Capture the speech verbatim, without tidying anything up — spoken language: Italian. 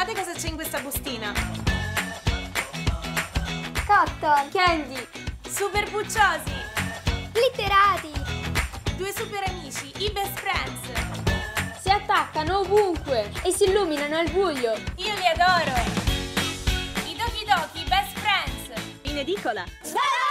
Guardate cosa c'è in questa bustina. Cotton, candy, Super bucciosi. glitterati. Due super amici, i best friends. Si attaccano ovunque e si illuminano al buio. Io li adoro. I Doki Doki Best Friends. In edicola.